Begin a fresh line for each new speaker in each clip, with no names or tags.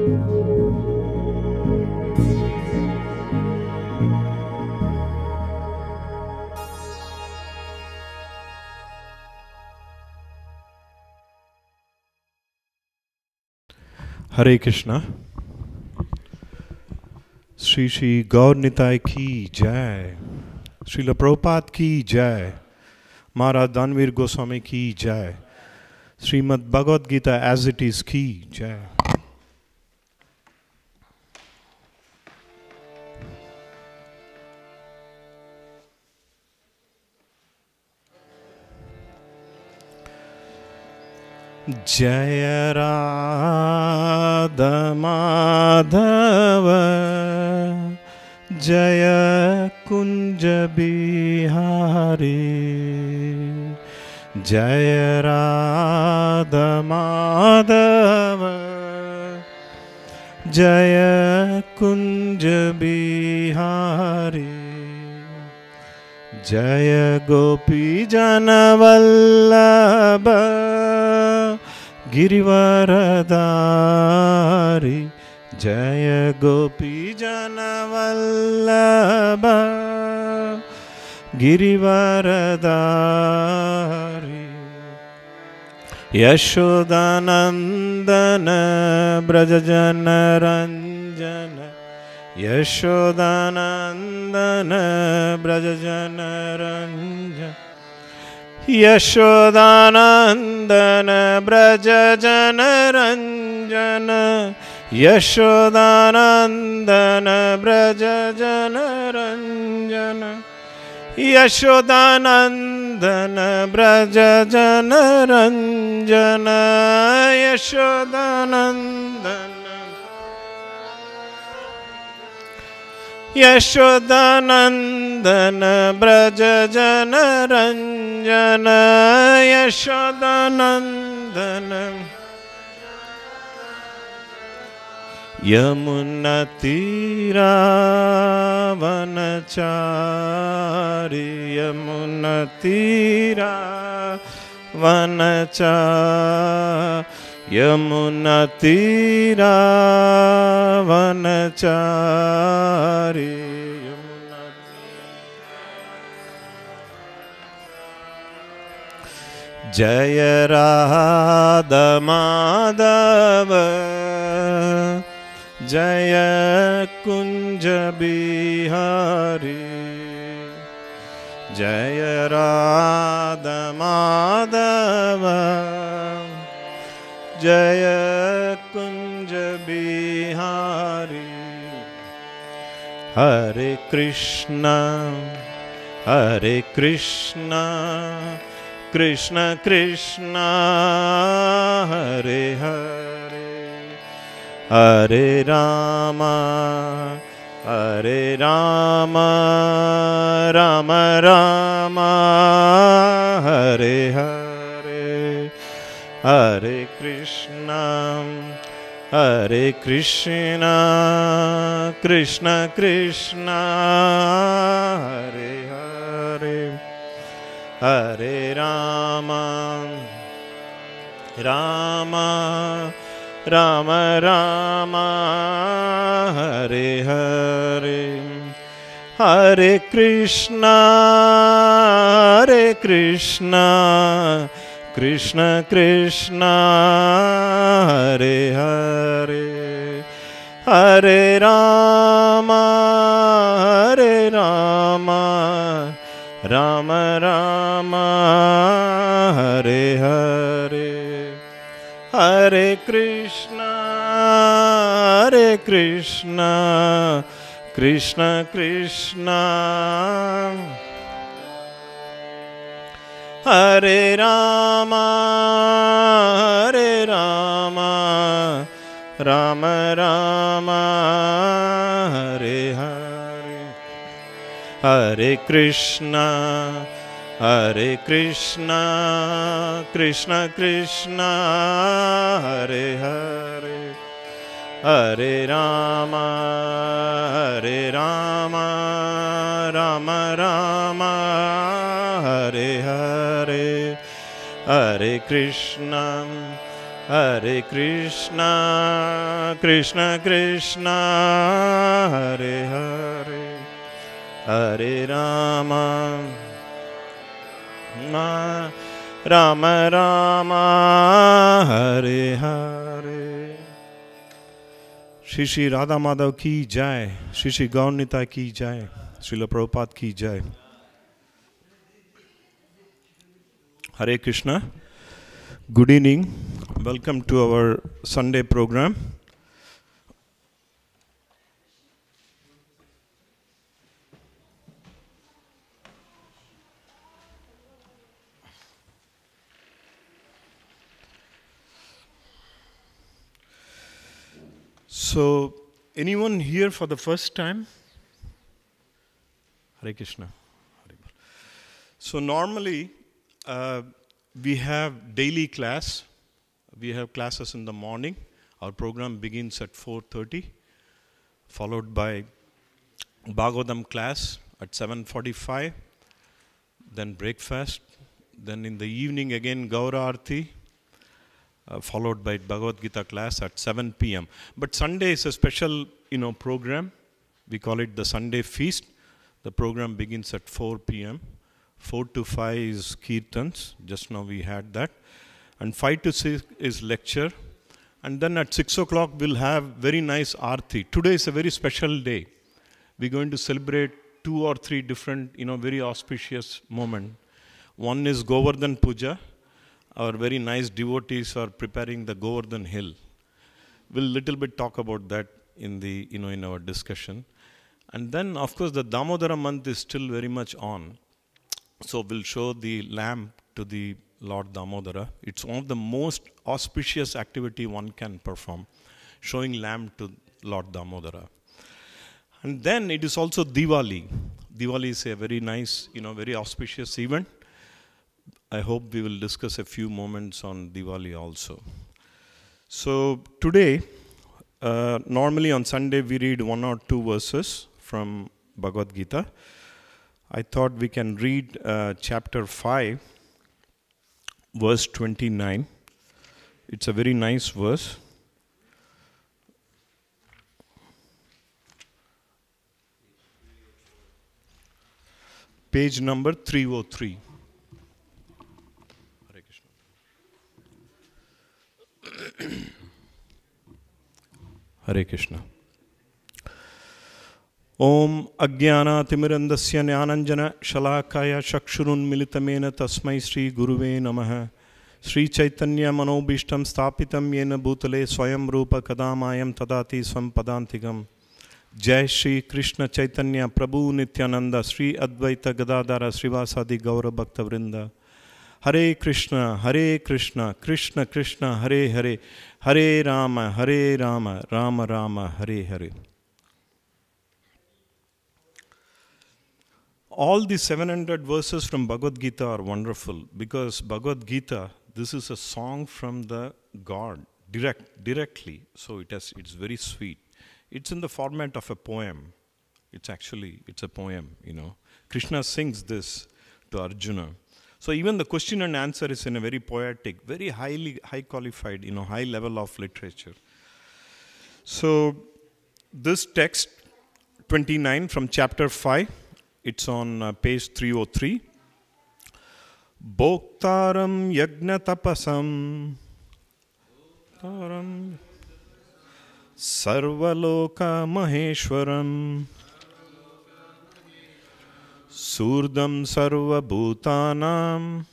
हरे कृष्णा। श्री श्री गौर निताय की जय, श्रील प्रभुपाद की जय, महाराज दानवीर गोस्वामी की जय, Shrimad Bhagavad Gita as it is की जय। जय राधा माधव जय कुंज बिहारी, जय राधा माधव जय कुंज बिहारी, जय गोपी जन वल्लभ गिरिवरधारी, जय गोपी जन वल्लभ गिरिवरधारी, यशोदानंदन ब्रज जन रंजन, यशोदानंदन ब्रज जन रंजन, यशोदानंदन ब्रज जन रंजन, यशोदानंदन ब्रज जन रंजन, यशोदानंदन ब्रज जन रंजन, यशोदानंदन यशोदानंदन ब्रज जन रंजन, यशोदानंदन यमुना तीरा वनचारी, यमुना तीरा वनचारी, यमुना तीरा वनचारी, जय राधा माधव जय कुंज बिहारी, जय राधा माधव जय कुंज बिहारी, हरे कृष्णा कृष्ण कृष्णा हरे हरे, हरे रामा राम राम हरे हरे, हरे कृष्णा कृष्ण कृष्ण हरे हरे, हरे राम राम राम हरे हरे, हरे कृष्णा कृष्ण कृष्ण हरे हरे, हरे राम राम हरे हरे, हरे कृष्णा कृष्ण कृष्ण हरे राम राम हरे हरे, हरे कृष्णा कृष्ण कृष्ण हरे हरे, हरे राम राम हरे हरे, हरे Krishna Hare Krishna, Krishna Krishna, Hare Hare, Hare Rama, Rama Rama, Hare Hare. Shri Shri Radha Madhav ki jai, Shri Shri Gaurnita ki jai, Srila Prabhupada ki jai. Hare Krishna. Good evening. Welcome to our Sunday program. So, anyone here for the first time? Hare Krishna. So, normally we have daily class. We have classes in the morning. Our program begins at 4:30, followed by Bhagavatam class at 7:45, then breakfast, then in the evening again Gaura Arti, followed by Bhagavad Gita class at 7 p.m. But Sunday is a special, program. We call it the Sunday feast. The program begins at 4 p.m. 4 to 5 is Kirtans. Just now we had that. And 5 to 6 is lecture. And then at 6 o'clock we'll have very nice Arti. Today is a very special day. We're going to celebrate 2 or 3 different, very auspicious moments. One is Govardhan Puja. Our very nice devotees are preparing the Govardhan hill. We'll little bit talk about that in the, in our discussion. And then, of course, the Damodara month is still very much on. So we'll show the lamp to the Lord Damodara. It's one of the most auspicious activity one can perform, showing lamp to Lord Damodara. And then it is also Diwali. Diwali is a very nice, very auspicious event. I hope we will discuss a few moments on Diwali also. So today, normally on Sunday we read 1 or 2 verses from Bhagavad Gita. I thought we can read chapter 5, verse 29. It's a very nice verse. Page number 303. Hare Krishna. Hare Krishna. Om Ajnana-timirandasya Jnananjana Shalakaya Chakshurunmilitamena Tasmai Sri Guruve Namaha Sri Chaitanya Manobishtam Stapitam Yena Bhutale Swayam Rupa Kadamayam Tadati Swam Padantigam Jai Shri Krishna Chaitanya Prabhu Nityananda Sri Advaita Gadadara Srivasadi Gaura Bhakta Vrinda Hare Krishna, Krishna Krishna, Hare Hare, Hare Rama, Rama Rama, Hare Hare. All the 700 verses from Bhagavad Gita are wonderful because Bhagavad Gita, this is a song from the God, directly. So it's very sweet. It's in the format of a poem. It's a poem, Krishna sings this to Arjuna. So even the question and answer is in a very poetic, very high qualified, high level of literature. So this text 29 from chapter 5, it's on page 303. Bhoktaram yajna tapasam sarvaloka maheshwaram Surdam sarva bhutanam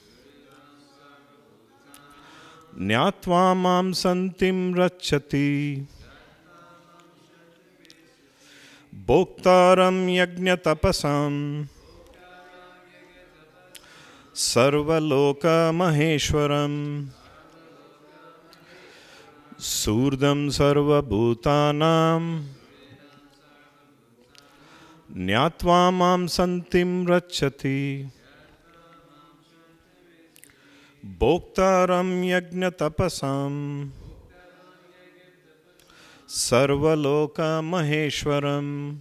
Nyatva mam santim rachati Bhoktaram yajna tapasam Sarvaloka maheshwaram Surdam sarva bhutanam Nyatva mam santim rachati Bhoktaram yajna tapasam Sarvaloka maheshwaram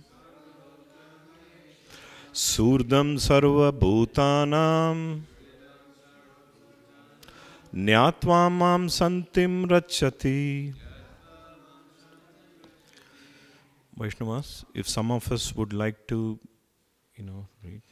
Surdam sarva bhutanam Nyatva mam santim rachati. Vaishnavas, if some of us would like to, read.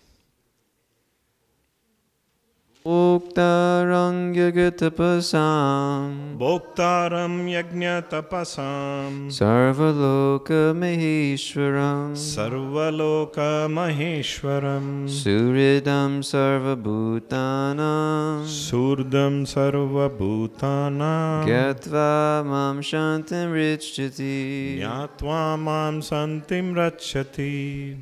Bhoktaram yagatapasam
Bhoktaram yajna tapasam
Sarvaloka Maheshwaram
Sarvaloka Maheshwaram
Suridam Sarvabhutanam
Surdam Sarvabhutanam
Gyatva Mam Shantim Richati
Nyatva Mam Santim Rachati.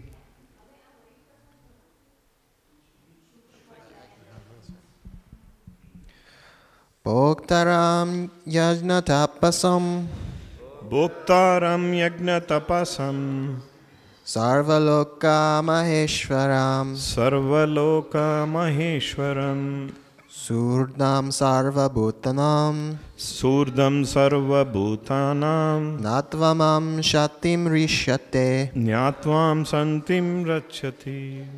Bhoktaram yajna tapasam
Bhoktaram yajna tapasam
Sarvaloka Maheshwaram
Sarvaloka Maheshwaram
Surdam Sarvabhutanam
Surdam Sarvabhutanam
Natvamam Shatim Rishyate
Nyatvam Santim Rachati.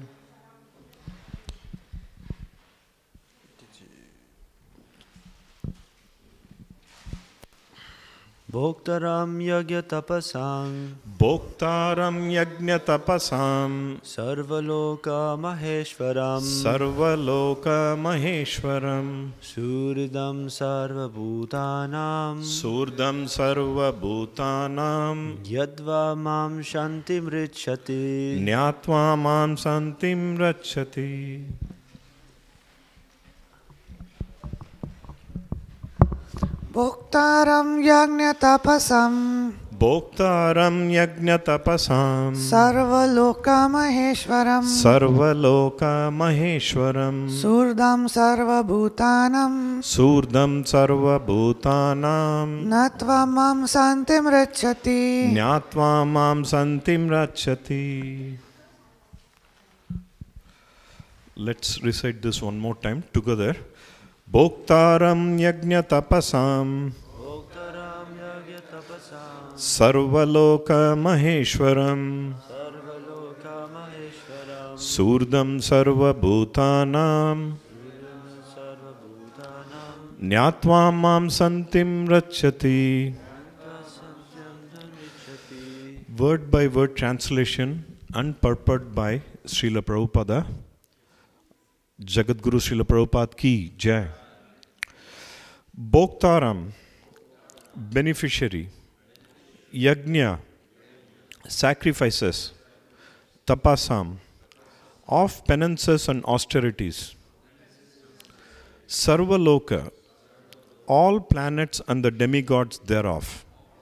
Bhoktaram yagya tapasam
Bhoktaram yajna tapasam
Sarvaloka Maheshwaram
Sarvaloka Maheshwaram
Suridam Sarvabhutanam
Surdam Sarvabhutanam
Yadva Mam Shantim Richati
Nyatva Mam Santim Rachati.
Bhoktaram yajna tapasam
Bhoktaram yajna tapasam
Sarvaloka Maheshwaram
Sarvaloka Maheshwaram
Surdam Sarvabhutanam
Surdam Sarvabhutanam
Natva Mam Santim Rachati.
Nyatva Mam Santim Rachati. Let's recite this one more time together. Bhoktaram yajna tapasam Sarvaloka Maheshwaram Surdam Sarvabhutanam Nyatva Mam Santim Rachati. Word by word translation and purport by Srila Prabhupada. Jagadguru Srila Prabhupada ki jai. Bhoktaram, beneficiary. Yajna, sacrifices. Tapasam, of penances and austerities. Sarvaloka, all planets and the demigods thereof.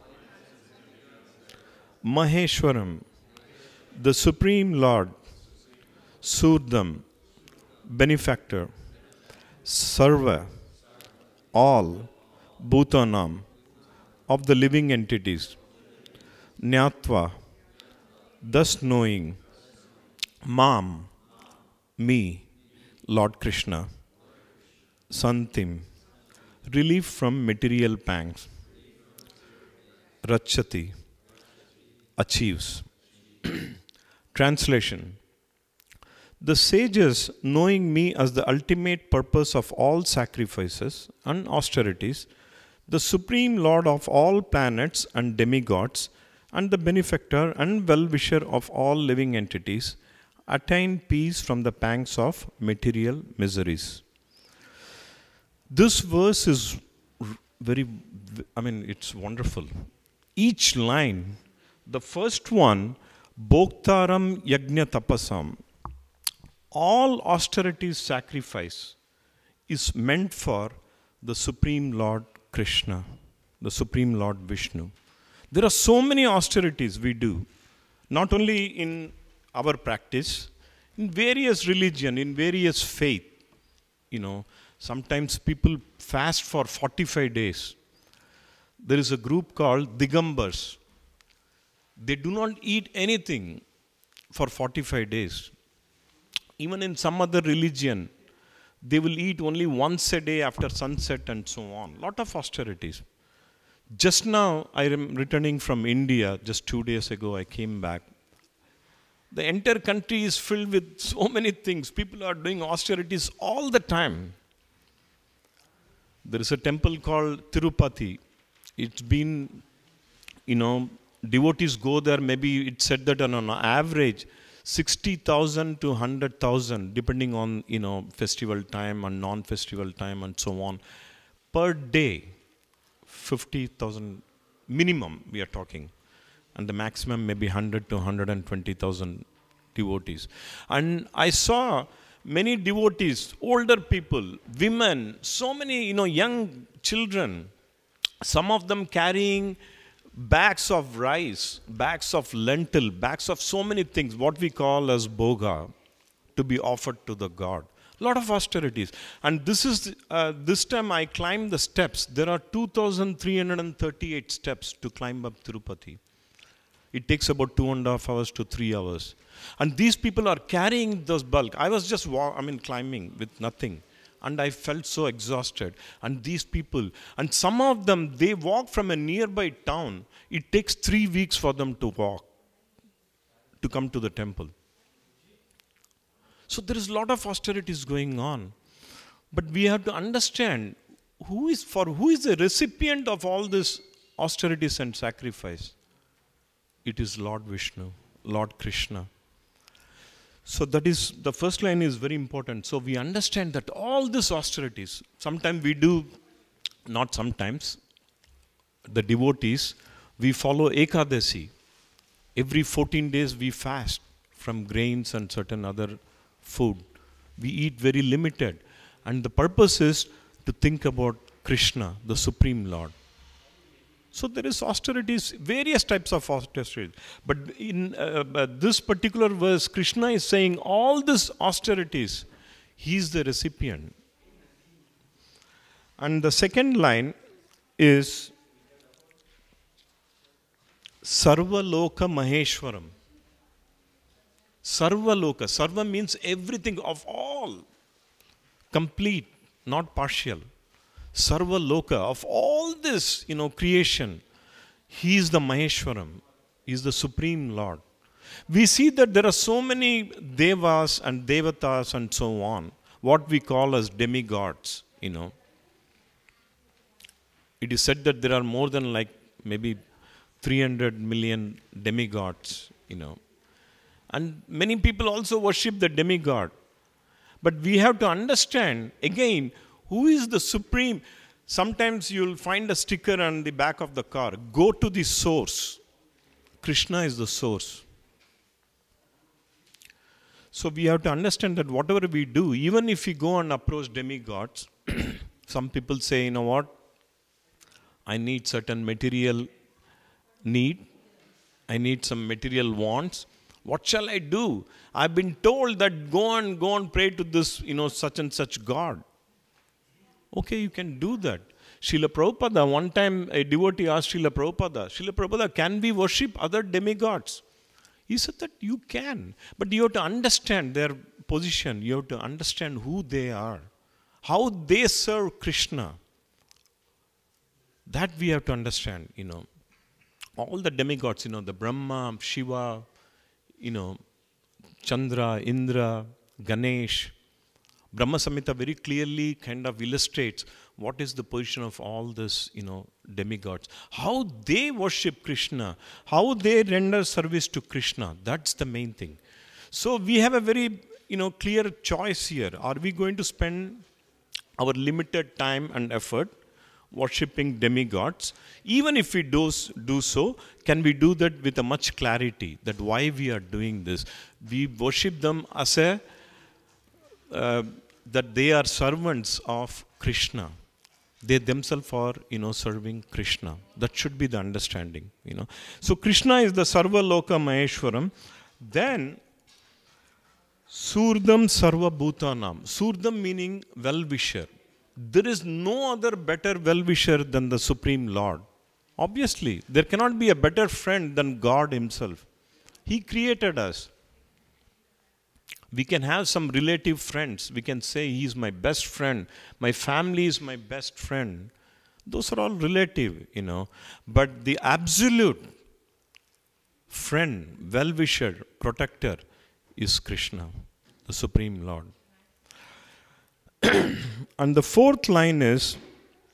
Maheshwaram, the Supreme Lord. Surdam, benefactor. Sarva, all. Bhutanam, of the living entities. Nyatva, thus knowing. Mam, me, Lord Krishna. Santim, relief from material pangs. Rachati, achieves. Translation. The sages, knowing me as the ultimate purpose of all sacrifices and austerities, the supreme lord of all planets and demigods, and the benefactor and well-wisher of all living entities, attain peace from the pangs of material miseries. This verse is it's wonderful. Each line, the first one, Bhoktaram Yajna Tapasam, all austerities sacrifice is meant for the Supreme Lord Krishna, the Supreme Lord Vishnu. There are so many austerities we do, not only in our practice, in various religion, in various faith. Sometimes people fast for 45 days. There is a group called Digambars. They do not eat anything for 45 days. Even in some other religion, they will eat only once a day after sunset and so on. Lot of austerities. Just now, I am returning from India. Just 2 days ago, I came back. The entire country is filled with so many things. People are doing austerities all the time. There is a temple called Tirupati. It's been, devotees go there, maybe it said that on an average, 60,000 to 100,000, depending on, festival time and non-festival time and so on. Per day, 50,000 minimum we are talking. And the maximum maybe 100 to 120,000 devotees. And I saw many devotees, older people, women, so many, young children, some of them carrying bags of rice, bags of lentil, bags of so many things, what we call as bhoga, to be offered to the God. A lot of austerities. And this time I climbed the steps. There are 2,338 steps to climb up Tirupati. It takes about 2.5 hours to 3 hours. And these people are carrying those bulk. I was just climbing with nothing. And I felt so exhausted. And these people, and some of them, they walk from a nearby town. It takes 3 weeks for them to walk, to come to the temple. So there is a lot of austerities going on. But we have to understand who is the recipient of all this austerities and sacrifice. It is Lord Vishnu, Lord Krishna. So that is, the first line is very important. So we understand that all these austerities, sometimes we do, not sometimes, the devotees, we follow Ekadasi. Every 14 days we fast from grains and certain other food. We eat very limited. And the purpose is to think about Krishna, the Supreme Lord. So there is austerities, various types of austerities. But in this particular verse, Krishna is saying all these austerities, he is the recipient. And the second line is Sarvaloka Maheshwaram. Sarvaloka. Sarva means everything, of all. Complete, not partial. Sarva Loka, of all this, creation, he is the Maheshwaram. He is the Supreme Lord. We see that there are so many devas and devatas and so on, what we call as demigods, It is said that there are more than maybe 300 million demigods, And many people also worship the demigod. But we have to understand, again, who is the supreme? Sometimes you'll find a sticker on the back of the car. Go to the source. Krishna is the source. So we have to understand that whatever we do, even if we go and approach demigods, some people say, you know what? I need certain material need. I need some material wants. What shall I do? I've been told that go and pray to this, such and such God. Okay, you can do that. Srila Prabhupada, one time a devotee asked Srila Prabhupada, can we worship other demigods? He said that you can. But you have to understand their position. You have to understand who they are. How they serve Krishna. That we have to understand, All the demigods, the Brahma, Shiva, Chandra, Indra, Ganesh. Brahma Samhita very clearly kind of illustrates what is the position of all this, demigods. How they worship Krishna, how they render service to Krishna. That's the main thing. So we have a very, clear choice here. Are we going to spend our limited time and effort worshipping demigods? Even if we do so, can we do that with a much clarity that why we are doing this? We worship them as that they are servants of Krishna. They themselves are, serving Krishna. That should be the understanding, So Krishna is the Sarva Loka Maheshwaram. Then Surdam Sarva Bhutanam. Surdam meaning well-wisher. There is no other better well-wisher than the Supreme Lord. Obviously, there cannot be a better friend than God himself. He created us. We can have some relative friends. We can say he is my best friend. My family is my best friend. Those are all relative, But the absolute friend, well-wisher, protector is Krishna, the Supreme Lord. And the fourth line is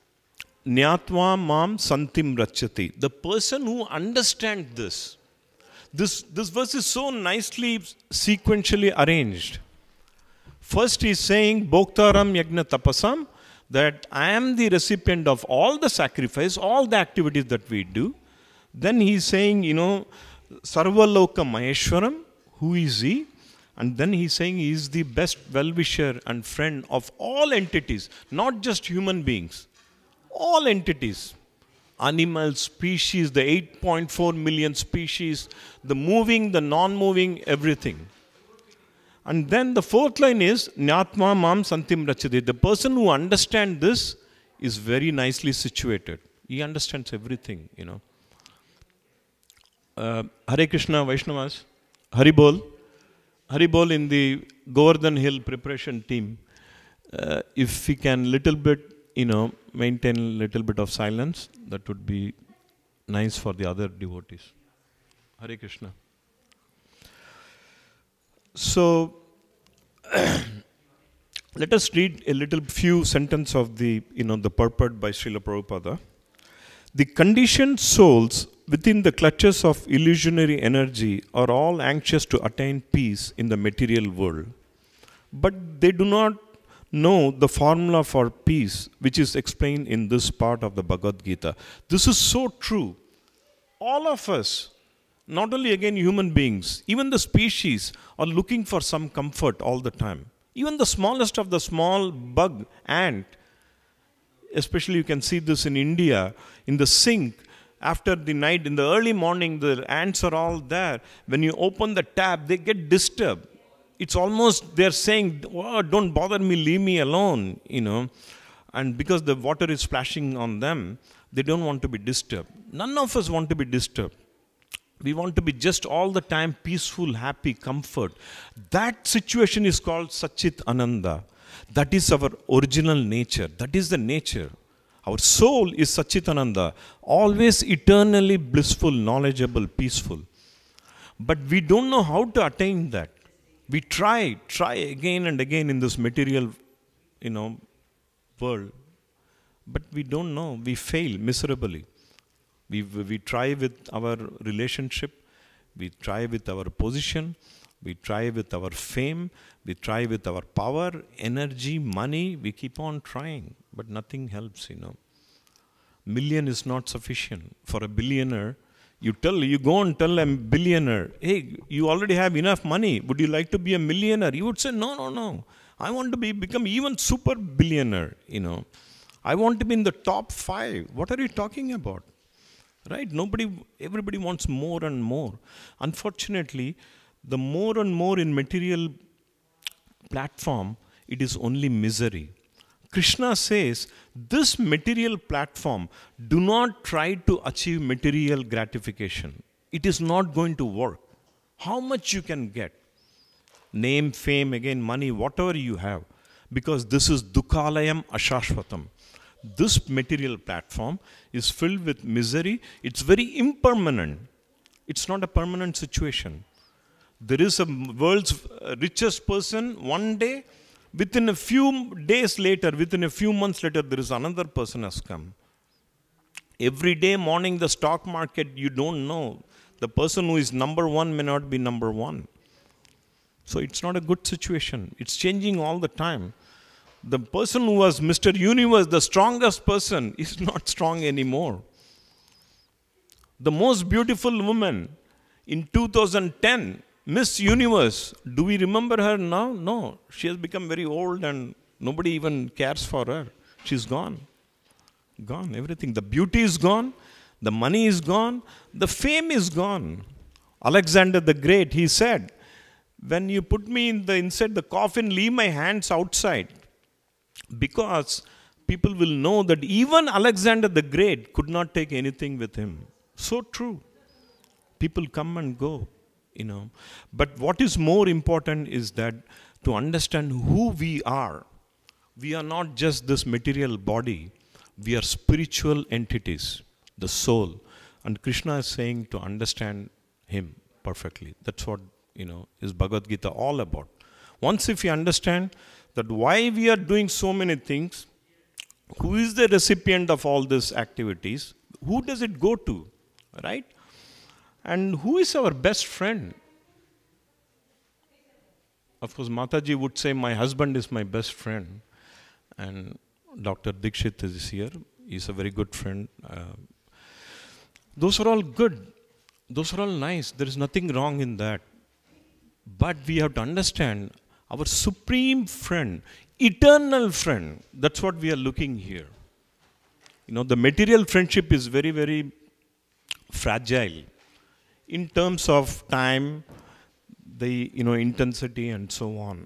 Nyatva mam santim rachati. The person who understands this. This verse is so nicely sequentially arranged. First he is saying, Bhoktaram yajna tapasam, that I am the recipient of all the sacrifice, all the activities that we do. Then he is saying, Sarvaloka Maheshwaram, who is he? And then he is saying he is the best well-wisher and friend of all entities, not just human beings, all entities. Animal species, the 8.4 million species, the moving, the non-moving, everything. And then the fourth line is, Nyatma mam santim rachati. The person who understands this is very nicely situated. He understands everything, Hare Krishna Vaishnavas, Haribol. Haribol in the Govardhan Hill preparation team. If we can little bit, maintain a little bit of silence, that would be nice for the other devotees. Hare Krishna. So, let us read a few sentences of the purport by Srila Prabhupada. The conditioned souls within the clutches of illusionary energy are all anxious to attain peace in the material world. But they do not know the formula for peace, which is explained in this part of the Bhagavad Gita. This is so true. All of us, not only again human beings, even the species are looking for some comfort all the time. Even the smallest of the small bug, ant, especially you can see this in India, in the sink, after the night, in the early morning, the ants are all there. When you open the tap, they get disturbed. It's almost, they're saying, oh, don't bother me, leave me alone, And because the water is splashing on them, they don't want to be disturbed. None of us want to be disturbed. We want to be just all the time peaceful, happy, comfort. That situation is called Satchit Ananda. That is our original nature. That is the nature. Our soul is Satchit Ananda, always eternally blissful, knowledgeable, peaceful. But we don't know how to attain that. We try again and again in this material, world. But we don't know. We fail miserably. We try with our relationship. We try with our position. We try with our fame. We try with our power, energy, money. We keep on trying, but nothing helps, Million is not sufficient. For a billionaire, you go and tell a billionaire, hey, you already have enough money. Would you like to be a millionaire? He would say, no. I want to become even super billionaire, I want to be in the top 5. What are you talking about? Right? Everybody wants more and more. Unfortunately, the more and more in material platform, it is only misery. Krishna says, this material platform, do not try to achieve material gratification. It is not going to work. How much you can get? Name, fame, again, money, whatever you have. Because this is dukhalayam ashashvatam. This material platform is filled with misery. It's very impermanent. It's not a permanent situation. There is a world's richest person one day. Within a few days later, within a few months later, there is another person has come. Every day morning, the stock market, you don't know. The person who is number 1 may not be number 1. So it's not a good situation. It's changing all the time. The person who was Mr. Universe, the strongest person, is not strong anymore. The most beautiful woman in 2010, Miss Universe, do we remember her now? No. She has become very old and nobody even cares for her. She's gone. Gone, everything. The beauty is gone. The money is gone. The fame is gone. Alexander the Great, he said, when you put me inside the coffin, leave my hands outside. Because people will know that even Alexander the Great could not take anything with him. So true. People come and go, But what is more important is that to understand who we are. We are not just this material body. We are spiritual entities, the soul. And Krishna is saying to understand him perfectly. That's what, is Bhagavad Gita all about. Once if you understand that why we are doing so many things, who is the recipient of all these activities? Who does it go to? Right? And who is our best friend? Of course, Mataji would say, my husband is my best friend. And Dr. Dikshit is here. He's a very good friend. Those are all good. Those are all nice. There is nothing wrong in that. But we have to understand our supreme friend, eternal friend. That's what we are looking here. You know, the material friendship is very, very fragile in terms of time, the intensity and so on.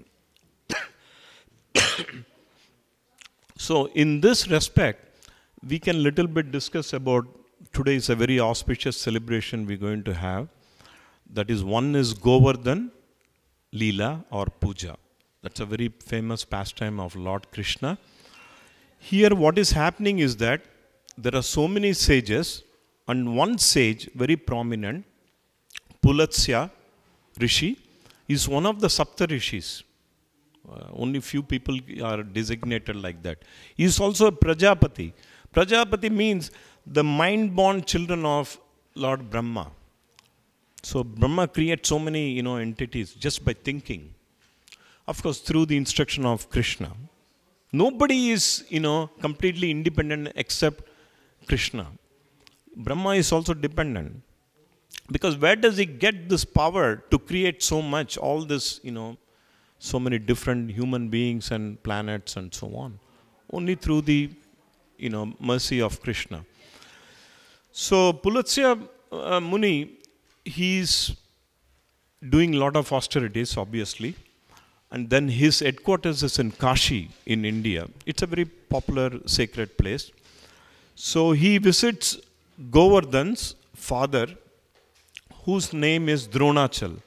So in this respect, we can little bit discuss about, today is a very auspicious celebration we're going to have. That is, one is Govardhan Leela or Puja. That's a very famous pastime of Lord Krishna. Here what is happening is that there are so many sages, and one sage, very prominent, Pulatsya Rishi, is one of the Sapta Rishis. Only few people are designated like that. He is also a Prajapati. Prajapati means the mind-born children of Lord Brahma. So Brahma creates so many entities just by thinking. Of course, through the instruction of Krishna. Nobody is completely independent except Krishna. Brahma is also dependent. Because where does he get this power to create so much, all this, so many different human beings and planets and so on? Only through the, mercy of Krishna. So Pulatsya Muni, he's doing a lot of austerities, obviously. And then his headquarters is in Kashi in India. It's a very popular sacred place. So he visits Govardhan's father, whose name is Dronachal.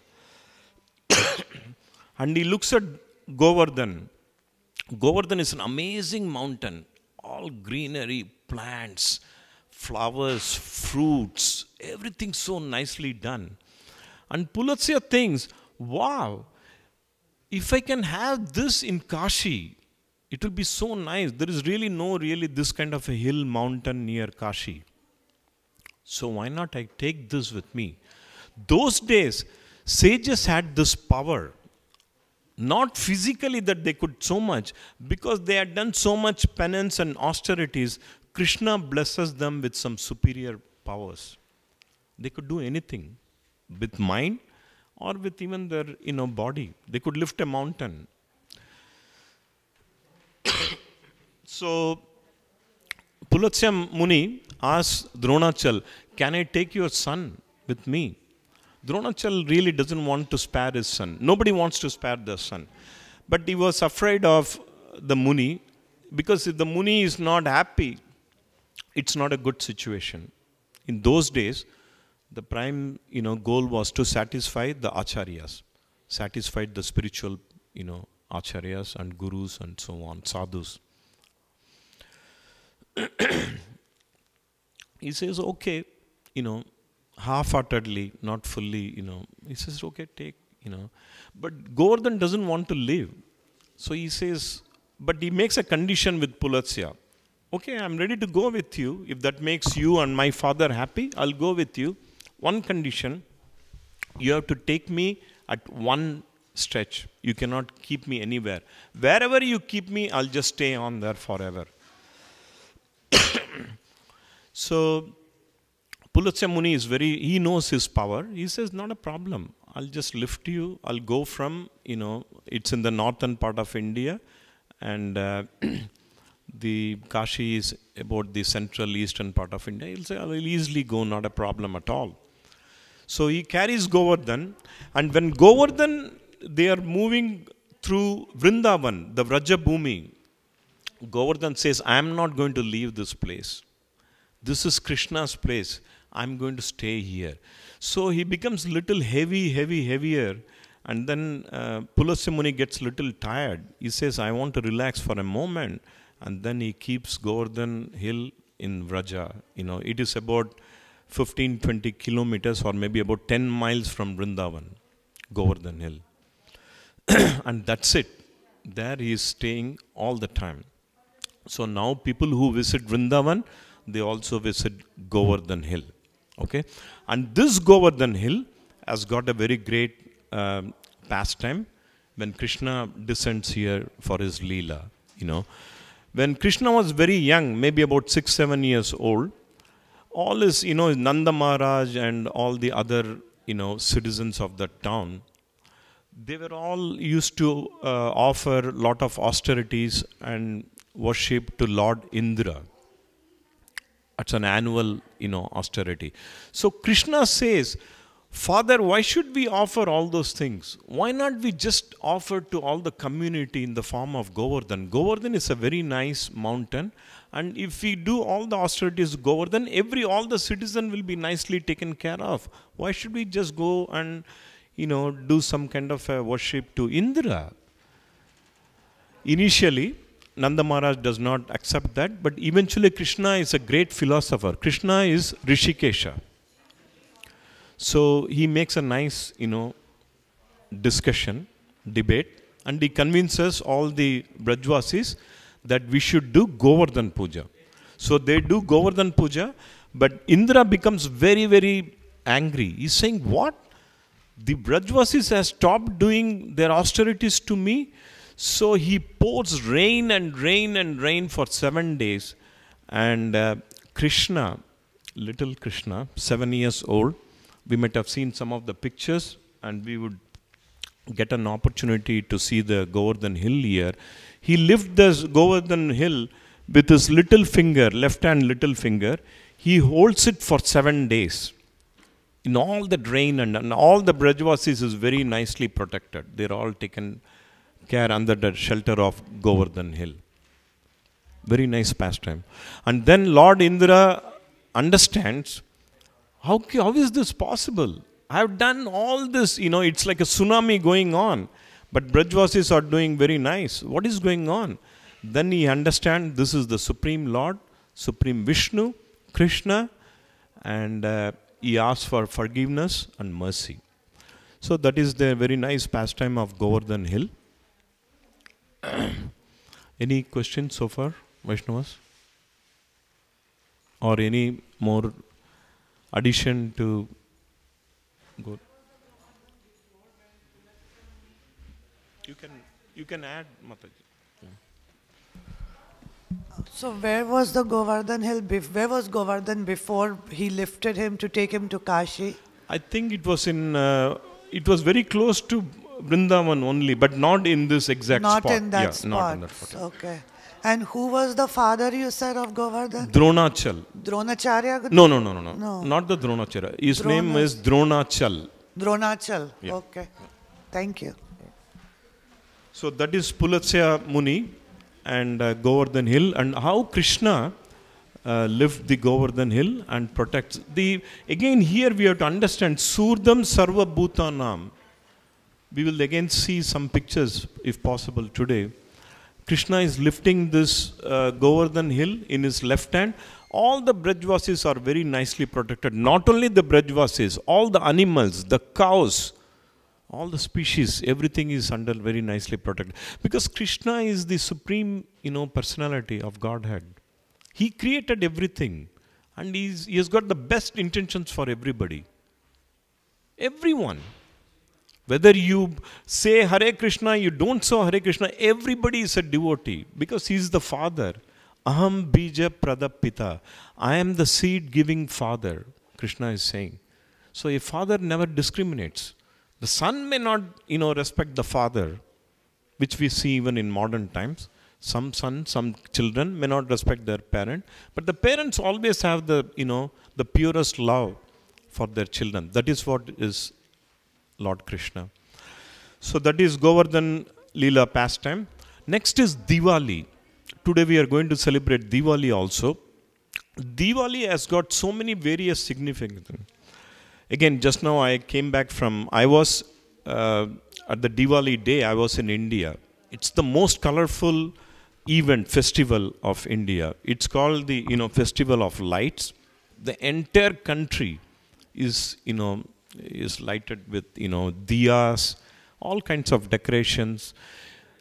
And he looks at Govardhan. Govardhan is an amazing mountain. All greenery, plants, flowers, fruits, everything so nicely done. And Pulatsya thinks, wow, if I can have this in Kashi, it will be so nice. There is really no this kind of a hill mountain near Kashi. So why not I take this with me? Those days, sages had this power. Not physically that they could so much, because they had done so much penance and austerities, Krishna blesses them with some superior powers. They could do anything with mind or with even their body. They could lift a mountain. So Pulatsya Muni asks Dronachal, can I take your son with me? Dronachal really doesn't want to spare his son. Nobody wants to spare their son. But he was afraid of the Muni, because if the Muni is not happy, it's not a good situation. In those days, the prime goal was to satisfy the acharyas, satisfy the spiritual acharyas and gurus and so on, sadhus. He says, okay, half-heartedly, not fully, he says, okay, take, But Govardhan doesn't want to leave. So he says, but he makes a condition with Pulatsya. Okay, I'm ready to go with you. If that makes you and my father happy, I'll go with you. One condition, you have to take me at one stretch. You cannot keep me anywhere. Wherever you keep me, I'll just stay on there forever. So Pulatsya Muni is he knows his power. He says, not a problem. I'll just lift you. I'll go from, it's in the northern part of India. And the Kashi is about the central eastern part of India. He'll say, I will easily go, not a problem at all. So he carries Govardhan. And when Govardhan, they are moving through Vrindavan, the Vraja Bhumi, Govardhan says, I am not going to leave this place. This is Krishna's place. I'm going to stay here. So he becomes little heavier. And then Pulatsya Muni gets little tired. He says, I want to relax for a moment. And then he keeps Govardhan Hill in Vraja. It is about 15-20 kilometers or maybe about 10 miles from Vrindavan, Govardhan Hill. And that's it. There he is staying all the time. So now people who visit Vrindavan, they also visit Govardhan Hill. Okay, and this Govardhan Hill has got a very great pastime when Krishna descends here for his Leela. When Krishna was very young, maybe about 6-7 years old, all his, Nanda Maharaj and all the other, citizens of that town, they were all used to offer a lot of austerities and worship to Lord Indra. It's an annual, austerity. So Krishna says, Father, why should we offer all those things? Why not we just offer to all the community in the form of Govardhan? Govardhan is a very nice mountain. And if we do all the austerities Govardhan, all the citizens will be nicely taken care of. Why should we just go and, do some kind of a worship to Indra? Initially, Nanda Maharaj does not accept that, but eventually Krishna is a great philosopher. Krishna is Rishikesha. So he makes a nice, discussion, debate, and he convinces all the Brajvasis that we should do Govardhan Puja. So they do Govardhan Puja, but Indra becomes very, very angry. He's saying, what? The Brajvasis have stopped doing their austerities to me? So he pours rain and rain and rain for 7 days. And Krishna, little Krishna, 7 years old, we might have seen some of the pictures and we would get an opportunity to see the Govardhan Hill here. He lifted this Govardhan Hill with his little finger, left hand little finger. He holds it for 7 days. In all the rain and all the Brajvasis is very nicely protected. They're all taken care under the shelter of Govardhan Hill. Very nice pastime. And then Lord Indra understands, how is this possible? I have done all this, it's like a tsunami going on. But Brajvasis are doing very nice. What is going on? Then he understands this is the Supreme Lord, Supreme Vishnu, Krishna, and he asks for forgiveness and mercy. So that is the very nice pastime of Govardhan Hill. Any questions so far, Vaishnavas? Or any more addition to go? You can add, Mataji.
So where was the Govardhan Hill? Where was Govardhan before he lifted him to take him to Kashi?
I think it was in. It was very close to Vrindavan only, but not in this exact spot.
Not in that spot.
Not in that spot.
Okay. And who was the father you said of Govardhan?
Dronachal.
Dronacharya?
No. Not the Dronacharya. His name is Dronachal.
Dronachal.
Yeah.
Okay. Thank you.
So that is Pulatsya Muni and Govardhan Hill, and how Krishna lifts the Govardhan Hill and protects. Again here we have to understand Surdam Sarva Bhutanam. We will again see some pictures if possible today. Krishna is lifting this Govardhan Hill in his left hand. All the Brajvasis are very nicely protected. Not only the Brajvasis, all the animals, the cows, all the species, everything is under very nicely protected. Because Krishna is the supreme, personality of Godhead. He created everything. And he has got the best intentions for everybody. Everyone. Whether you say Hare Krishna, you don't say Hare Krishna, everybody is a devotee. Because he is the father. Aham bija pradapita. I am the seed-giving father, Krishna is saying. So a father never discriminates. The son may not, respect the father, which we see even in modern times. Some sons, some children may not respect their parent, but the parents always have the purest love for their children. That is what is Lord Krishna. So that is Govardhan Leela pastime. Next is Diwali. Today we are going to celebrate Diwali also. Diwali has got so many various significance. Again, just now I came back I was at the Diwali day, I was in India. It's the most colorful festival of India. It's called the, Festival of Lights. The entire country is lighted with, diyas, all kinds of decorations.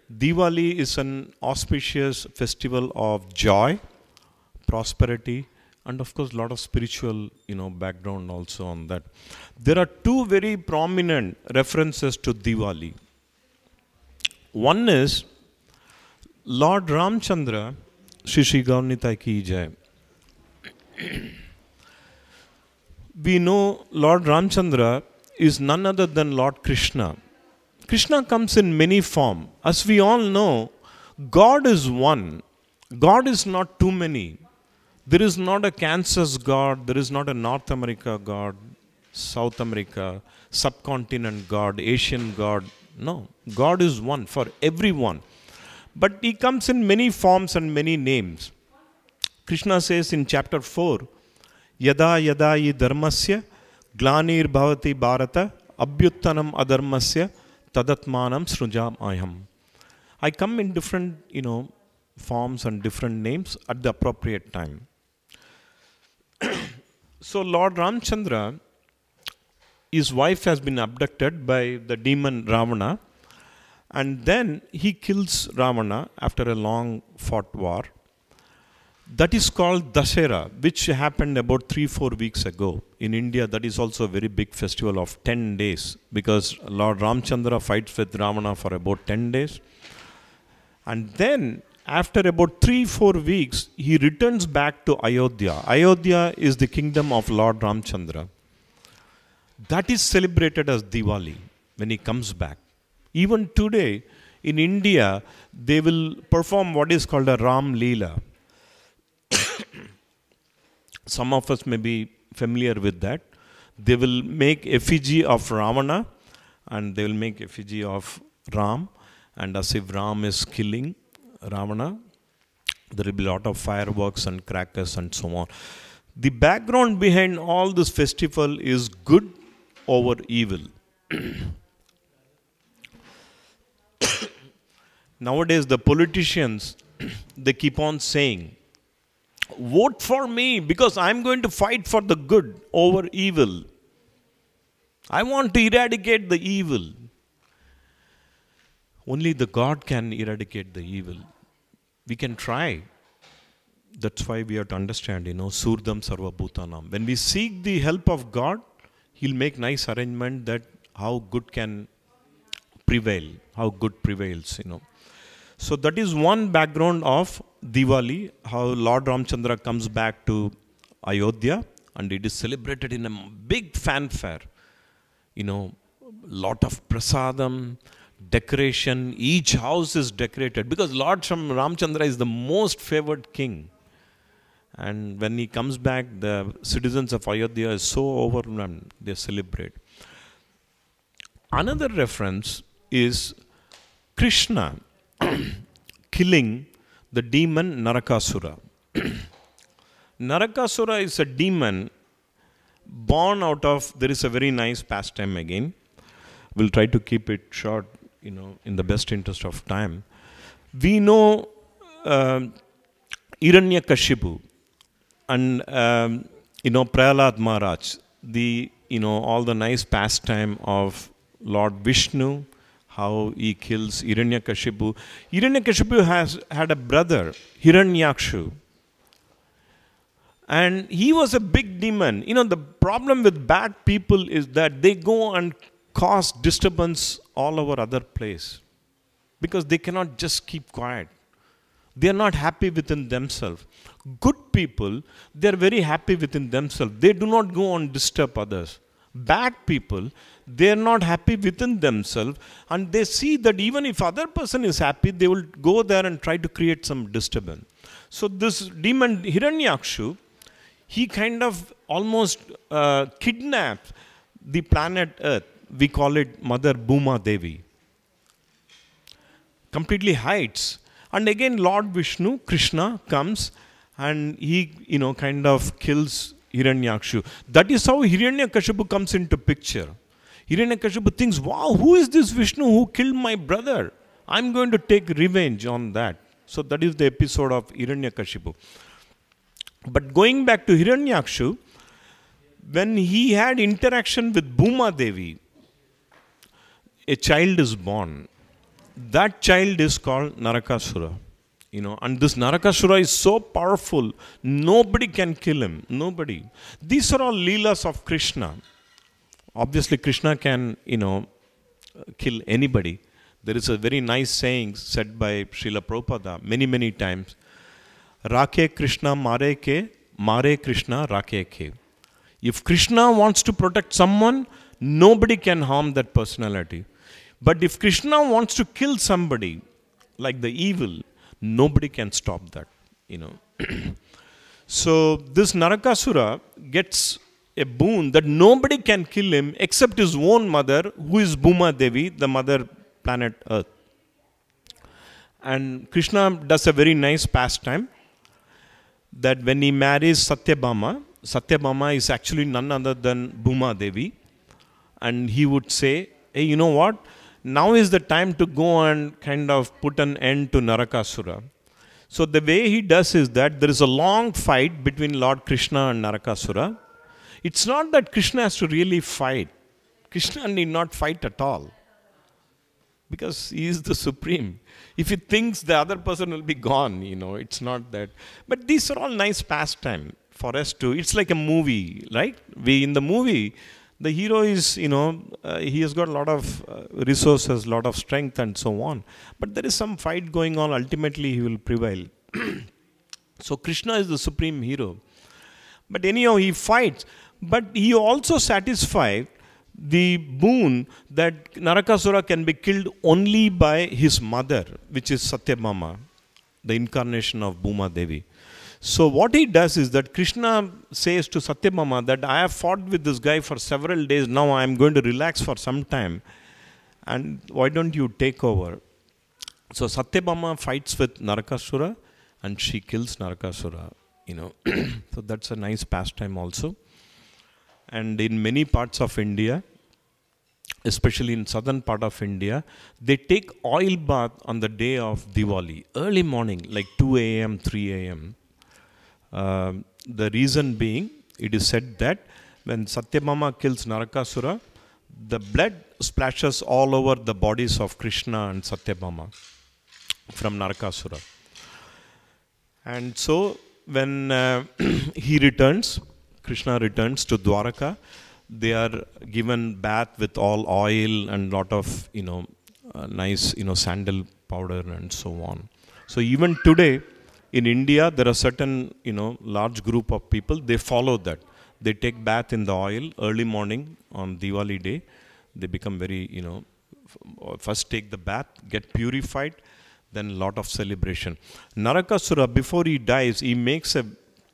Diwali is an auspicious festival of joy, prosperity, and of course, a lot of spiritual, background also on that. There are two very prominent references to Diwali. One is Lord Ramchandra, Shri Shri Gaurnitai ki jai. We know Lord Ramchandra is none other than Lord Krishna. Krishna comes in many forms. As we all know, God is one. God is not too many. There is not a Kansas God, there is not a North America God, South America, subcontinent God, Asian God. No, God is one for everyone. But He comes in many forms and many names. Krishna says in chapter 4, Yada yada yi dharmasya glanir bhavati bharata abhyuttanam adharmasya tadatmanam srujam ayam. I come in different, forms and different names at the appropriate time. So Lord Ramchandra, his wife has been abducted by the demon Ravana, and then he kills Ravana after a long fought war. That is called Dasera, which happened about 3-4 weeks ago. In India, that is also a very big festival of 10 days, because Lord Ramchandra fights with Ravana for about 10 days. And then, after about 3-4 weeks, he returns back to Ayodhya. Ayodhya is the kingdom of Lord Ramchandra. That is celebrated as Diwali when he comes back. Even today, in India, they will perform what is called a Ram Leela. Some of us may be familiar with that. They will make effigy of Ravana and they will make effigy of Ram, and as if Ram is killing Ravana, there will be a lot of fireworks and crackers and so on. The background behind all this festival is good over evil. Nowadays, the politicians, they keep on saying, vote for me because I'm going to fight for the good over evil. I want to eradicate the evil. Only the God can eradicate the evil. We can try. That's why we have to understand, Surdam Sarva Bhutanam. When we seek the help of God, He'll make nice arrangement that how good can prevail, how good prevails, So that is one background of Diwali, how Lord Ramchandra comes back to Ayodhya, and it is celebrated in a big fanfare. Lot of prasadam, decoration, each house is decorated because Lord Ramchandra is the most favored king. And when he comes back, the citizens of Ayodhya are so overwhelmed, they celebrate. Another reference is Krishna killing the demon Narakasura. Narakasura is a demon born out of, there is a very nice pastime again. We'll try to keep it short, in the best interest of time. We know Hiranyakashipu and, Prahlad Maharaj, all the nice pastime of Lord Vishnu, how he kills Hiranyakashipu. Hiranyakashipu has had a brother, Hiranyakshu. And he was a big demon. The problem with bad people is that they go and cause disturbance all over other place. Because they cannot just keep quiet. They are not happy within themselves. Good people, they are very happy within themselves. They do not go and disturb others. Bad people, they are not happy within themselves, and they see that even if other person is happy, they will go there and try to create some disturbance. So this demon Hiranyakshu, he kind of almost kidnaps the planet Earth. We call it Mother Bhuma Devi. Completely hides. And again Lord Vishnu, Krishna, comes and he, kind of kills Hiranyakshu. That is how Hiranyakashipu comes into picture. Hiranyakashipu thinks, wow, who is this Vishnu who killed my brother? I'm going to take revenge on that. So that is the episode of Hiranyakashipu. But going back to Hiranyakshu, when he had interaction with Bhuma Devi, a child is born. that child is called Narakasura. And this Narakasura is so powerful, nobody can kill him. Nobody. These are all leelas of Krishna. Obviously, Krishna can, kill anybody. There is a very nice saying said by Srila Prabhupada many, many times. Rakhe Krishna mare Krishna rakhe ke. If Krishna wants to protect someone, nobody can harm that personality. But if Krishna wants to kill somebody, like the evil, nobody can stop that, So this Narakasura gets a boon that nobody can kill him except his own mother, who is Bhuma Devi, the mother planet Earth. And Krishna does a very nice pastime that when he marries Satyabhama is actually none other than Bhuma Devi. And he would say, hey, you know what? Now is the time to go and kind of put an end to Narakasura. So the way he does is that there is a long fight between Lord Krishna and Narakasura. It's not that Krishna has to really fight. Krishna need not fight at all. Because he is the supreme. If he thinks the other person will be gone, it's not that. But these are all nice pastime for us to, it's like a movie, right? In the movie, the hero is, he has got a lot of resources, a lot of strength and so on. But there is some fight going on. Ultimately, he will prevail. So Krishna is the supreme hero. But anyhow, he fights. But he also satisfies the boon that Narakasura can be killed only by his mother, which is Satyabhama, the incarnation of Bhuma Devi. So what he does is that Krishna says to Satyabhama that I have fought with this guy for several days, now I am going to relax for some time. And why don't you take over? So Satyabhama fights with Narakasura and she kills Narakasura, So that's a nice pastime also. And in many parts of India, especially in southern part of India, they take oil bath on the day of Diwali, early morning, like 2 a.m., 3 a.m. The reason being, it is said that when Satyabhama kills Narakasura, the blood splashes all over the bodies of Krishna and Satyabhama from Narakasura. And so when Krishna returns to Dwaraka, they are given bath with all oil and lot of, nice, sandal powder and so on. So even today, in India, there are certain, large group of people, they follow that. They take bath in the oil early morning on Diwali day. They become very, first take the bath, get purified, then lot of celebration. Narakasura, before he dies, he makes a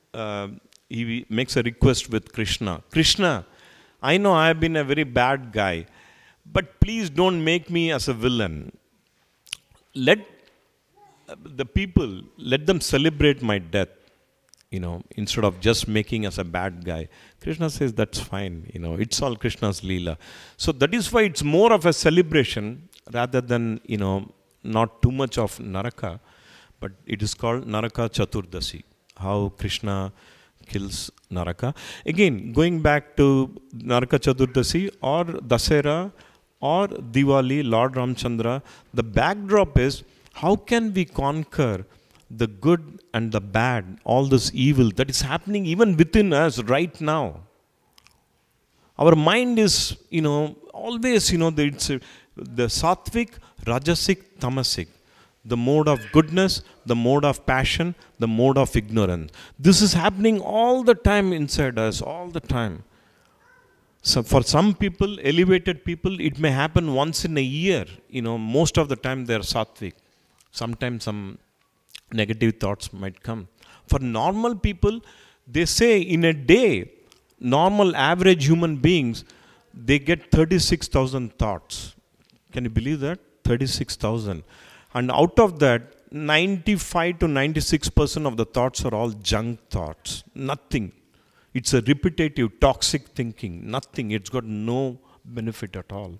request with Krishna. Krishna, I know I have been a very bad guy, but please don't make me as a villain. Let the people, let them celebrate my death, instead of just making us a bad guy. Krishna says, that's fine, it's all Krishna's Leela. So that is why it's more of a celebration rather than, not too much of Naraka, but it is called Naraka Chaturdasi, how Krishna kills Naraka. Again, going back to Naraka Chaturdasi or Dasera or Diwali, Lord Ramchandra, the backdrop is how can we conquer the good and the bad, all this evil that is happening even within us right now. Our mind is, always, it's the sattvic, rajasic, tamasic. The mode of goodness, the mode of passion, the mode of ignorance. This is happening all the time inside us, all the time. So for some people, elevated people, it may happen once in a year. Most of the time they are sattvic. Sometimes some negative thoughts might come. For normal people, they say in a day, normal average human beings, they get 36,000 thoughts. Can you believe that? 36,000. And out of that, 95 to 96% of the thoughts are all junk thoughts. Nothing. It's a repetitive, toxic thinking. Nothing. It's got no benefit at all.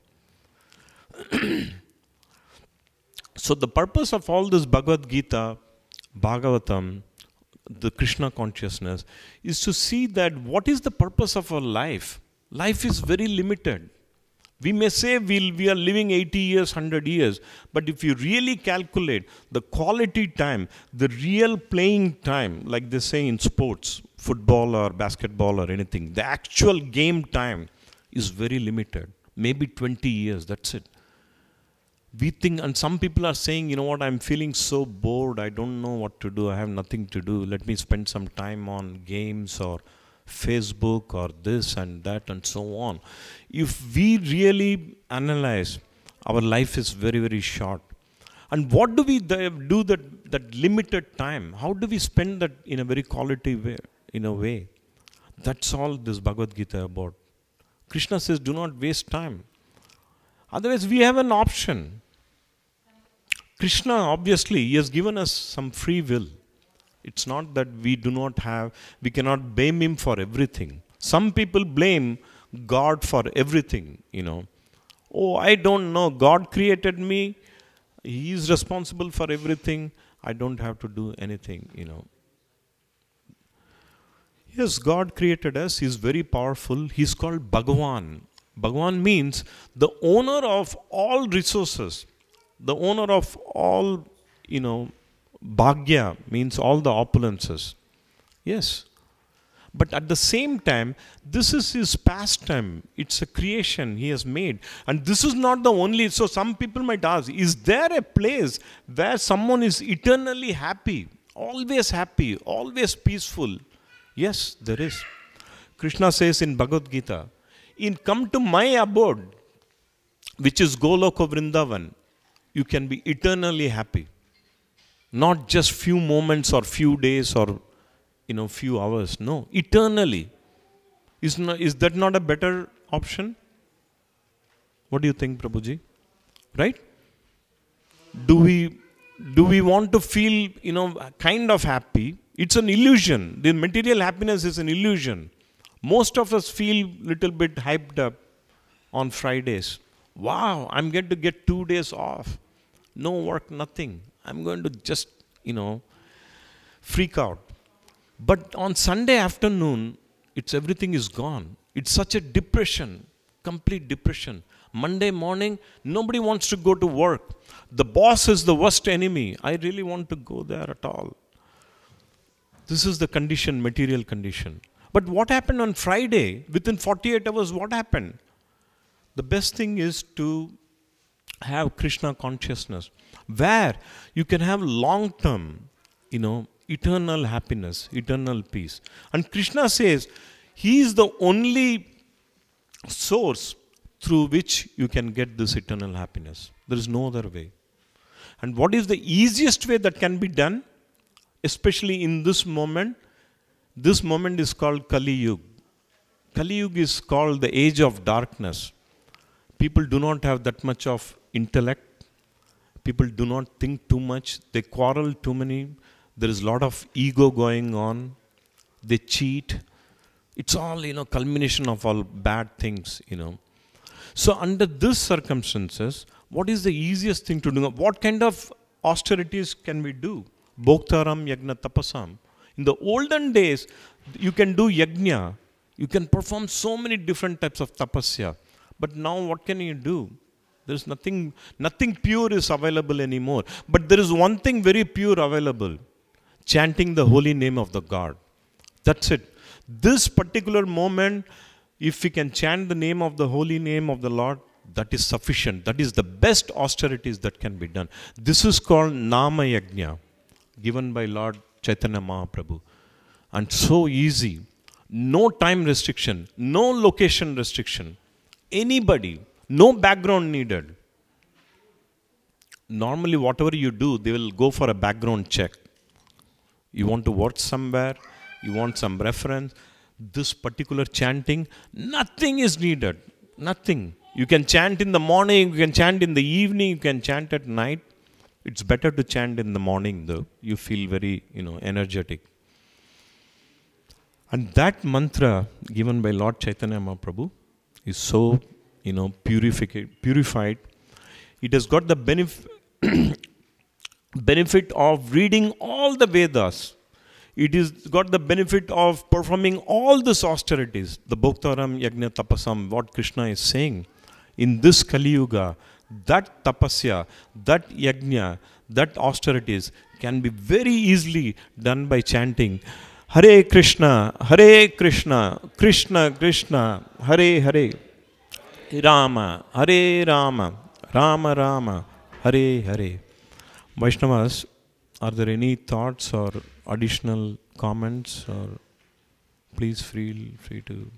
So the purpose of all this Bhagavad Gita, Bhagavatam, the Krishna consciousness, is to see that what is the purpose of our life. Life is very limited. We may say we are living 80 years, 100 years, but if you really calculate the quality time, the real playing time, like they say in sports, football or basketball or anything, the actual game time is very limited. Maybe 20 years, that's it. We think, and some people are saying, you know what, I'm feeling so bored, I don't know what to do, I have nothing to do, let me spend some time on games or Facebook or this and that and so on. If we really analyze, our life is very, very short. And what do we do that limited time? How do we spend that in a very quality way, in a way? That's all this Bhagavad Gita about. Krishna says, do not waste time. Otherwise, we have an option. Krishna, obviously, he has given us some free will. It's not that we cannot blame him for everything. Some people blame God for everything, you know. Oh, I don't know, God created me, he is responsible for everything, I don't have to do anything, you know. Yes, God created us, he is very powerful, he is called Bhagavan. Bhagavan means the owner of all resources, the owner of all, you know, Bhagya means all the opulences. Yes. But at the same time, this is his pastime. It's a creation he has made. And this is not the only. So some people might ask, is there a place where someone is eternally happy, always peaceful? Yes, there is. Krishna says in Bhagavad Gita, come to my abode, which is Goloka Vrindavan, you can be eternally happy. Not just few moments or few days or, you know, few hours. No, eternally. Is that not a better option? What do you think, Prabhuji? Right? Do we want to feel, you know, kind of happy? It's an illusion. The material happiness is an illusion. Most of us feel little bit hyped up on Fridays. Wow, I'm going to get 2 days off. No work, nothing. I'm going to just, you know, freak out. But on Sunday afternoon, everything is gone. It's such a depression, complete depression. Monday morning, nobody wants to go to work. The boss is the worst enemy. I really want to go there at all. This is the condition, material condition. But what happened on Friday? Within 48 hours, what happened? The best thing is to have Krishna consciousness, where you can have long-term, you know, eternal happiness, eternal peace. And Krishna says, he is the only source through which you can get this eternal happiness. There is no other way. And what is the easiest way that can be done? Especially in this moment is called Kali Yuga. Kali Yuga is called the age of darkness. People do not have that much of intellect. People do not think too much. They quarrel too many. There is a lot of ego going on. They cheat. It's all, you know, culmination of all bad things, you know. So under these circumstances, what is the easiest thing to do? What kind of austerities can we do? Bhoktaram yajna tapasam. In the olden days, you can do yajna. You can perform so many different types of tapasya. But now what can you do? There is nothing pure is available anymore. But there is one thing very pure available. Chanting the holy name of the God. That's it. This particular moment, if we can chant the name of the holy name of the Lord, that is sufficient. That is the best austerities that can be done. This is called Nama Yajna, given by Lord Chaitanya Mahaprabhu. And so easy. No time restriction. No location restriction. Anybody. No background needed. Normally, whatever you do, they will go for a background check. You want to watch somewhere, you want some reference. This particular chanting, nothing is needed. Nothing. You can chant in the morning, you can chant in the evening, you can chant at night. It's better to chant in the morning though. You feel very, you know, energetic. And that mantra given by Lord Chaitanya Mahaprabhu is so, you know, purified. It has got the benefit of reading all the Vedas. It has got the benefit of performing all these austerities. The Bhoktaram Yajna Tapasam, what Krishna is saying, in this Kali Yuga, that tapasya, that yajna, that austerities can be very easily done by chanting Hare Krishna, Krishna Krishna, Hare Hare, Rama, Hare Rama, Rama Rama, Hare Hare. Vaishnavas, are there any thoughts or additional comments, or please feel free to.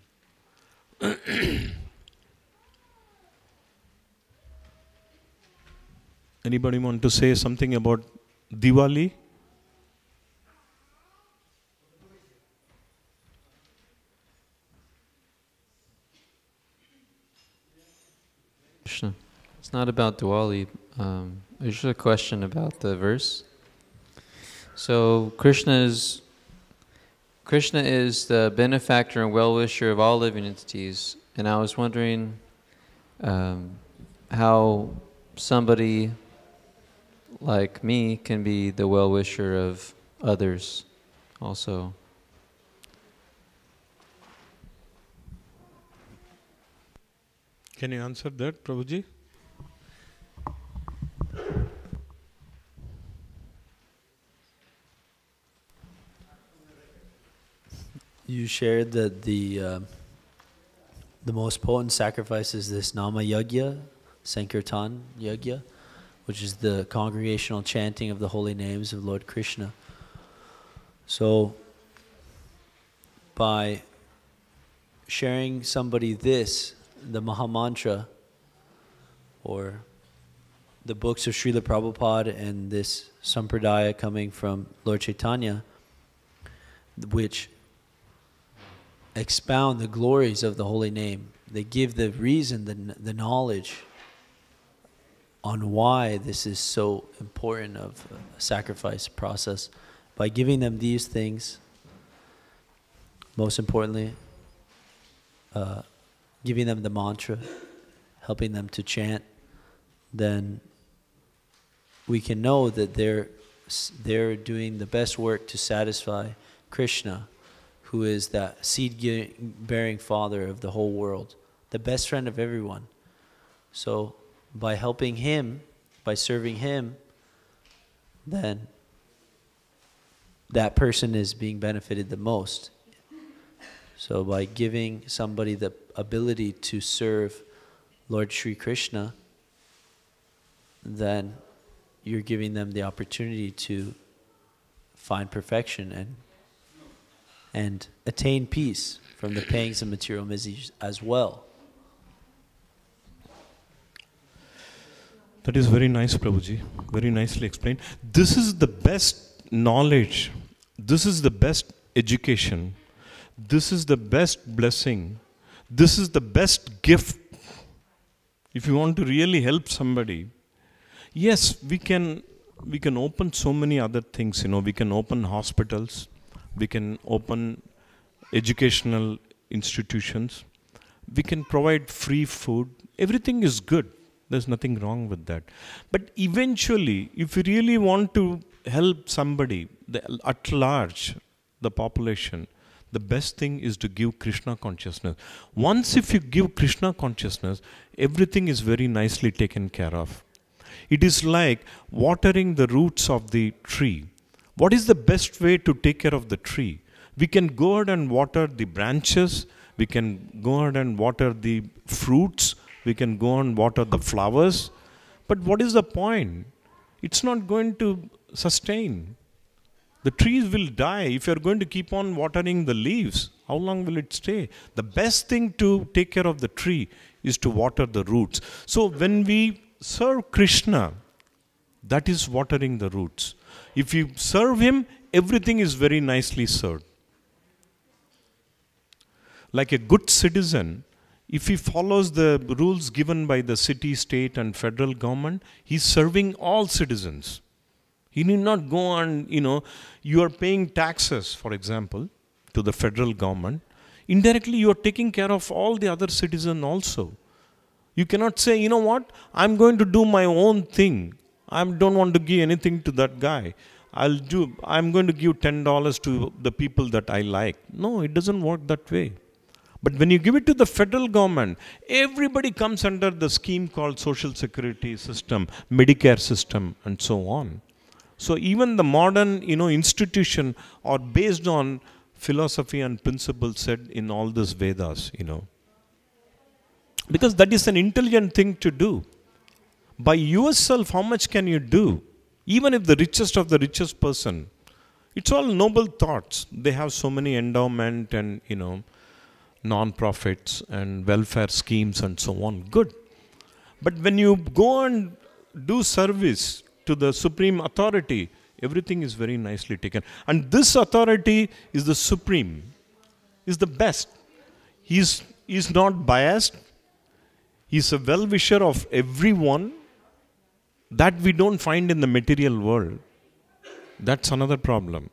Anybody want to say something about Diwali?
Krishna. It's not about Diwali. It's just a question about the verse. So Krishna is the benefactor and well-wisher of all living entities, and I was wondering how somebody like me can be the well-wisher of others also.
Can you answer that, Prabhuji?
You shared that the most potent sacrifice is this Nama Yajna, Sankirtan Yajna, which is the congregational chanting of the holy names of Lord Krishna. So, by sharing somebody this, the Mahamantra, or the books of Srila Prabhupada and this Sampradaya coming from Lord Chaitanya, which expound the glories of the holy name. They give the reason, the knowledge on why this is so important of a sacrifice process. By giving them these things, most importantly, giving them the mantra, helping them to chant, then we can know that they're doing the best work to satisfy Krishna, who is that seed-bearing father of the whole world, the best friend of everyone. So by helping him, by serving him, then that person is being benefited the most. So by giving somebody the ability to serve Lord Sri Krishna, then you're giving them the opportunity to find perfection and attain peace from the pangs of material miseries as well.
That is very nice, Prabhuji. Very nicely explained. This is the best knowledge. This is the best education. This is the best blessing. This is the best gift. If you want to really help somebody, yes, we can open so many other things. We can open hospitals. We can open educational institutions. We can provide free food. Everything is good. There's nothing wrong with that. But eventually, if you really want to help somebody, at large, the population, the best thing is to give Krishna consciousness. Once if you give Krishna consciousness, everything is very nicely taken care of. It is like watering the roots of the tree. What is the best way to take care of the tree? We can go ahead and water the branches. We can go ahead and water the fruits. We can go and water the flowers. But what is the point? It's not going to sustain. The trees will die if you are going to keep on watering the leaves. How long will it stay? The best thing to take care of the tree is to water the roots. So when we serve Krishna, that is watering the roots. If you serve him, everything is very nicely served. Like a good citizen, if he follows the rules given by the city, state and federal government, he is serving all citizens. He need not go on, you are paying taxes, for example, to the federal government. Indirectly, you are taking care of all the other citizens also. You cannot say, you know what, I'm going to do my own thing. I don't want to give anything to that guy. I'm going to give $10 to the people that I like. No, it doesn't work that way. But when you give it to the federal government, everybody comes under the scheme called Social Security system, Medicare system, and so on. So even the modern, institution are based on philosophy and principles said in all these Vedas, Because that is an intelligent thing to do. By yourself, how much can you do? Even if the richest of the richest person, it's all noble thoughts. They have so many endowment and, non-profits and welfare schemes and so on. Good. But when you go and do service to the supreme authority, everything is very nicely taken. And this authority is the supreme, is the best. He's not biased. He's a well-wisher of everyone. That we don't find in the material world. That's another problem,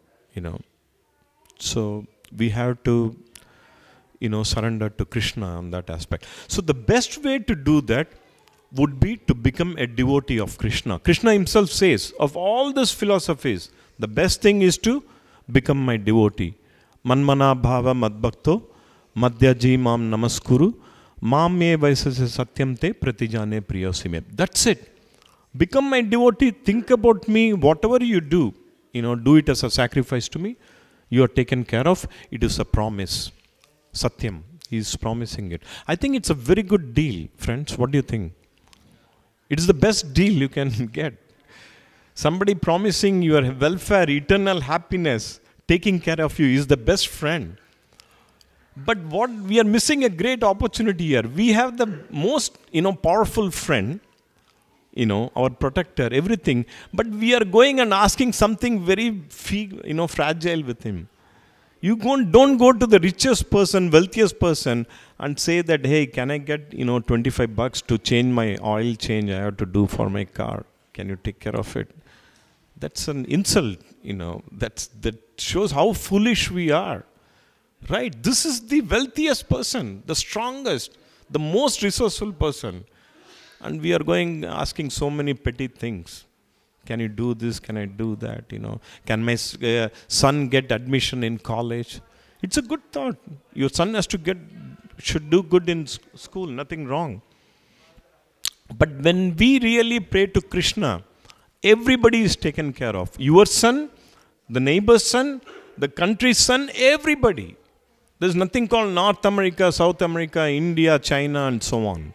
So we have to, surrender to Krishna on that aspect. So the best way to do that would be to become a devotee of Krishna. Krishna himself says, of all these philosophies, the best thing is to become my devotee. Manmana bhava madbhakto madhyaji mam namaskuru mam me vaisase satyam te pratijane priyosime. That's it. Become my devotee, think about me, whatever you do, do it as a sacrifice to me. You are taken care of. It is a promise. Satyam. He is promising it. I think it's a very good deal, friends. What do you think? It is the best deal you can get. Somebody promising your welfare, eternal happiness, taking care of you is the best friend. But what we are missing a great opportunity here. We have the most, powerful friend, our protector, everything. But we are going and asking something very, fragile with him. You don't go to the richest person, wealthiest person and say that, hey, can I get, $25 to change my oil change I have to do for my car? Can you take care of it? That's an insult, that shows how foolish we are. Right? This is the wealthiest person, the strongest, the most resourceful person. And we are going asking so many petty things. Can you do this? Can I do that? Can my son get admission in college? It's a good thought. Your son should do good in school. Nothing wrong. But when we really pray to Krishna, everybody is taken care of. Your son, the neighbor's son, the country's son, everybody. There's nothing called North America, South America, India, China, and so on.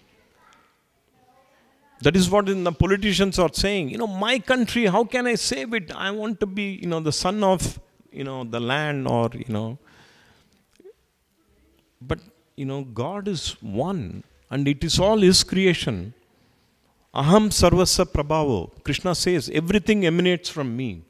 That is what the politicians are saying. My country, how can I save it? I want to be, the son of, the land or, But, God is one and it is all His creation. Aham sarvasya prabhavo. Krishna says, everything emanates from me.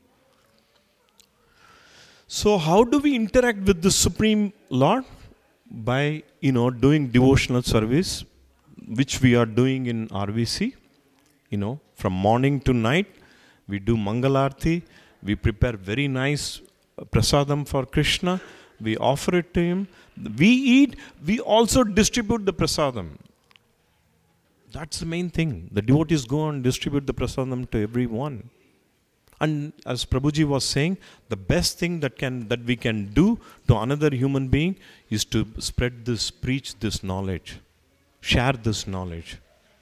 So how do we interact with the Supreme Lord? By, doing devotional service, which we are doing in RVC. From morning to night, we do Mangalarti, we prepare very nice prasadam for Krishna, we offer it to Him, we eat, we also distribute the prasadam. That's the main thing. The devotees go and distribute the prasadam to everyone. And as Prabhuji was saying, the best thing that we can do to another human being is to spread this, preach this knowledge, share this knowledge.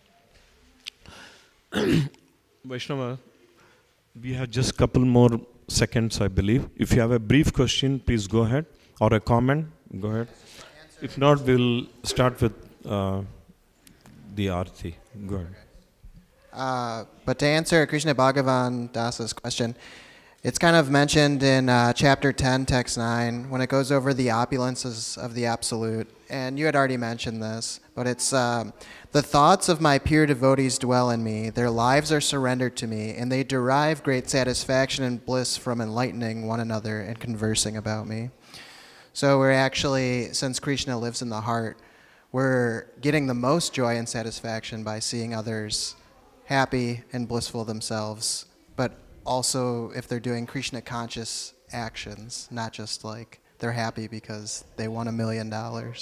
Vaishnava, we have just a couple more seconds, I believe. If you have a brief question, please go ahead. Or a comment, go ahead. If not, we'll start with the Aarti. Go ahead.
But to answer Krishna Bhagavan Dasa's question, it's kind of mentioned in chapter 10, text 9, when it goes over the opulences of the Absolute. And you had already mentioned this, but it's the thoughts of my pure devotees dwell in me, their lives are surrendered to me, and they derive great satisfaction and bliss from enlightening one another and conversing about me. So we're actually, since Krishna lives in the heart, we're getting the most joy and satisfaction by seeing others happy and blissful themselves, but also if they're doing Krishna conscious actions, not just like they're happy because they won $1 million.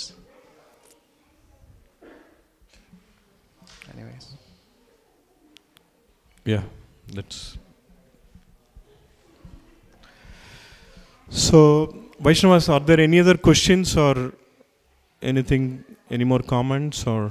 Anyways.
Yeah, that's... So, Vaishnavas, are there any other questions or anything, any more comments or?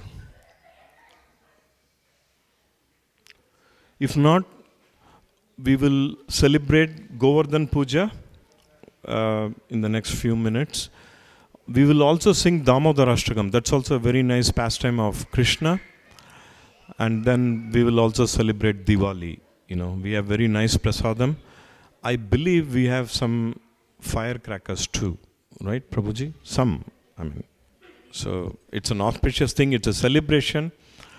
If not, we will celebrate Govardhan Puja in the next few minutes. We will also sing Damodarashtakam. That's also a very nice pastime of Krishna. And then we will also celebrate Diwali. We have very nice prasadam. I believe we have some firecrackers too, right, Prabhuji? Some, So it's an auspicious thing. It's a celebration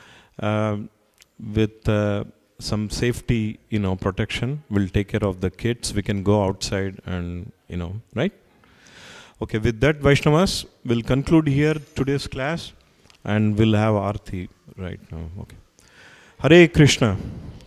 with some safety, protection. We'll take care of the kids. We can go outside and, right? Okay, with that, Vaishnavas, we'll conclude here today's class and we'll have Aarti right now. Okay. Hare Krishna.